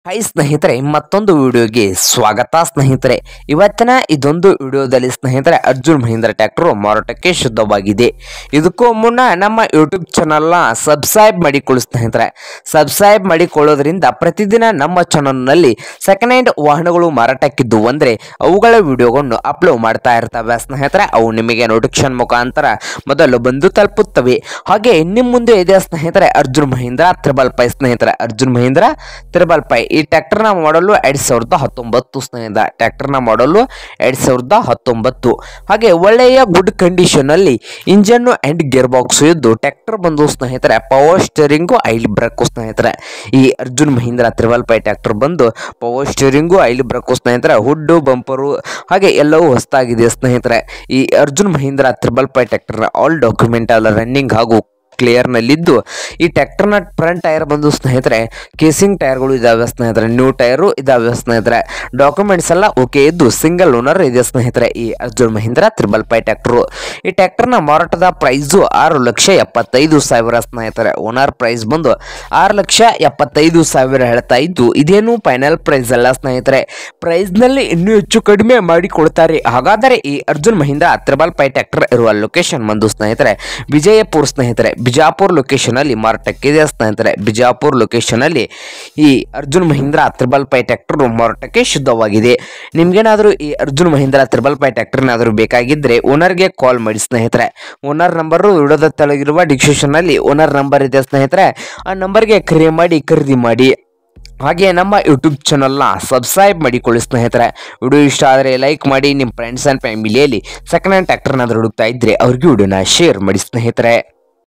Hi ಸ್ನೇಹಿತರೆ, ಮತ್ತೊಂದು ವಿಡಿಯೋಗೆ ಸ್ವಾಗತ ಸ್ನೇಹಿತರೆ. ಇವತ್ತಿನ ಇದೊಂದು ವಿಡಿಯೋದಲ್ಲಿ ಸ್ನೇಹಿತರೆ ಅರ್ಜುನ್ ಮಹೀಂದ್ರ ಟ್ರ್ಯಾಕ್ಟರ್ ಮಾರಾಟಕ್ಕೆ ಶುದ್ಧವಾಗಿದೆ. ಇದಕ್ಕೂ ಮುನ್ನ ನಮ್ಮ ಯೂಟ್ಯೂಬ್ ಚಾನಲ್ನ ಸಬ್ಸ್ಕ್ರೈಬ್ ಮಾಡಿಕೊಳ್ಳಿ ಸ್ನೇಹಿತರೆ. ಸಬ್ಸ್ಕ್ರೈಬ್ ಮಾಡಿಕೊಳ್ಳೋದ್ರಿಂದ ಪ್ರತಿದಿನ ನಮ್ಮ ಚಾನಲ್ನಲ್ಲಿ ಸೆಕೆಂಡ್ ಹ್ಯಾಂಡ್ ವಾಹನಗಳು ಮಾರಾಟಕ್ಕಿದ್ದು ಅಂದರೆ ಅವುಗಳ ವಿಡಿಯೋಗಳನ್ನು ಅಪ್ಲೋಡ್ ಮಾಡ್ತಾ ಇರ್ತವೆ ಸ್ನೇಹಿತರೆ. ಅವು ನಿಮಗೆ ನೋಟಿಫಿಕೇಶನ್ ಮುಖಾಂತರ ಮೊದಲು ಬಂದು ತಲುಪುತ್ತವೆ. ಹಾಗೆ ನಿಮ್ಮ ಮುಂದೆ ಇದೆ ಸ್ನೇಹಿತರೆ ಅರ್ಜುನ್ ಮಹೀಂದ್ರ 555 ಸ್ನೇಹಿತರೆ. ಅರ್ಜುನ್ ಮಹೀಂದ್ರ 555 ಈ ಟ್ರ್ಯಾಕ್ಟರ್ನ ಮಾಡಲು 2019 ಸ್ನೇಹಿತರೆ. ಟ್ರ್ಯಾಕ್ಟರ್ನ ಮಾಡಲು 2019. ಹಾಗೆ ಒಳ್ಳೆಯ ಗುಡ್ ಕಂಡೀಷನ್ ಅಲ್ಲಿ ಇಂಜನ್ ಅಂಡ್ ಗೇರ್ ಬಾಕ್ಸ್ ಇದ್ದು ಟ್ರ್ಯಾಕ್ಟರ್ ಬಂದು ಸ್ನೇಹಿತರೆ ಪವರ್ ಸ್ಟೀರಿಂಗು ಐಲ್ ಬ್ರೇಕ್ ಸ್ನೇಹಿತರೆ. ಈ ಅರ್ಜುನ್ ಮಹೀಂದ್ರ 555 ಟ್ರ್ಯಾಕ್ಟರ್ ಬಂದು ಪವರ್ ಸ್ಟೀರಿಂಗು ಐಲ್ ಬ್ರೇಕ್ ಸ್ನೇಹಿತರೆ. ಹುಡ್ಡು ಬಂಪರು ಹಾಗೆ ಎಲ್ಲವೂ ಹೊಸದಾಗಿದೆ ಸ್ನೇಹಿತರೆ. ಈ ಅರ್ಜುನ್ ಮಹೀಂದ್ರ 555 ಟ್ರ್ಯಾಕ್ಟರ್ನ ಆಲ್ ಡಾಕ್ಯುಮೆಂಟ್ ಎಲ್ಲ ರನ್ನಿಂಗ್ ಹಾಗೂ ಕ್ಲಿಯರ್ ನಲ್ಲಿದ್ದು ಈ ಟ್ರ್ಯಾಕ್ಟರ್ನ ಫ್ರಂಟ್ ಟೈರ್ ಬಂದು ಸ್ನೇಹಿತರೆ ಕೇಸಿಂಗ್ ಟೈರ್ಗಳು ಇದಾವೆ ಸ್ನೇಹಿತರೆ. ನ್ಯೂ ಟೈರು ಇದಾವೆ ಸ್ನೇಹಿತರೆ. ಡಾಕ್ಯುಮೆಂಟ್ಸ್ ಎಲ್ಲ ಓಕೆ ಇದ್ದು ಸಿಂಗಲ್ ಓನರ್ ಇದೆ ಸ್ನೇಹಿತರೆ ಈ ಅರ್ಜುನ್ ಮಹೀಂದ್ರ 555 ಟ್ರ್ಯಾಕ್ಟರ್. ಈ ಟ್ರ್ಯಾಕ್ಟರ್ನ ಮಾರಾಟದ ಪ್ರೈಸು 6,75,000 ಸ್ನೇಹಿತರೆ. ಓನರ್ ಪ್ರೈಸ್ ಬಂದು 6,75,000 ಹೇಳ್ತಾ ಇದ್ದು ಇದೇನು ಫೈನಲ್ ಪ್ರೈಸ್ ಅಲ್ಲ ಸ್ನೇಹಿತರೆ. ಪ್ರೈಸ್ ನಲ್ಲಿ ಇನ್ನೂ ಹೆಚ್ಚು ಕಡಿಮೆ ಮಾಡಿ ಕೊಡ್ತಾರೆ. ಹಾಗಾದರೆ ಈ ಅರ್ಜುನ್ ಮಹೀಂದ್ರ 555 ಟ್ರ್ಯಾಕ್ಟರ್ ಇರುವ ಲೊಕೇಶನ್ ಬಂದು ಸ್ನೇಹಿತರೆ ವಿಜಯಪುರ ಸ್ನೇಹಿತರೆ. ಬಿಜಾಪುರ ಲೊಕೇಶನ್ ಅಲ್ಲಿ ಮಾರಾಟಕ್ಕಿದೆ ಸ್ನೇಹಿತರೆ. ಬಿಜಾಪುರ ಲೊಕೇಶನ್ ಅಲ್ಲಿ ಈ ಅರ್ಜುನ್ ಮಹೀಂದ್ರ 555 ಟ್ರ್ಯಾಕ್ಟರ್ ಮಾರಾಟಕ್ಕೆ ಶುದ್ಧವಾಗಿದೆ. ನಿಮ್ಗೇನಾದರೂ ಈ ಅರ್ಜುನ್ ಮಹೀಂದ್ರ 555 ಟ್ರ್ಯಾಕ್ಟರ್ನಾದರೂ ಬೇಕಾಗಿದ್ದರೆ ಓನರ್ಗೆ ಕಾಲ್ ಮಾಡಿ ಸ್ನೇಹಿತರೆ. ಓನರ್ ನಂಬರು ವಿಡಿಯೋದ ತೆಳಗಿರುವ ಡಿಸ್ಕ್ರಿಪ್ಷನ್ ಅಲ್ಲಿ ಓನರ್ ನಂಬರ್ ಇದೆ ಸ್ನೇಹಿತರೆ. ಆ ನಂಬರ್ಗೆ ಕರೆ ಮಾಡಿ ಖರೀದಿ ಮಾಡಿ. ಹಾಗೆ ನಮ್ಮ ಯೂಟ್ಯೂಬ್ ಚಾನಲ್ನ ಸಬ್ಸ್ಕ್ರೈಬ್ ಮಾಡಿಕೊಳ್ಳಿ ಸ್ನೇಹಿತರೆ. ವಿಡಿಯೋ ಇಷ್ಟ ಆದರೆ ಲೈಕ್ ಮಾಡಿ. ನಿಮ್ಮ ಫ್ರೆಂಡ್ಸ್ ಆ್ಯಂಡ್ ಫ್ಯಾಮಿಲಿಯಲ್ಲಿ ಸೆಕೆಂಡ್ ಹ್ಯಾಂಡ್ ಟ್ರ್ಯಾಕ್ಟರ್ನಾದರೂ ಹುಡುಕ್ತಾ ಇದ್ದರೆ ಅವ್ರಿಗೆ ವಿಡಿಯೋನ ಶೇರ್ ಮಾಡಿ ಸ್ನೇಹಿತರೆ.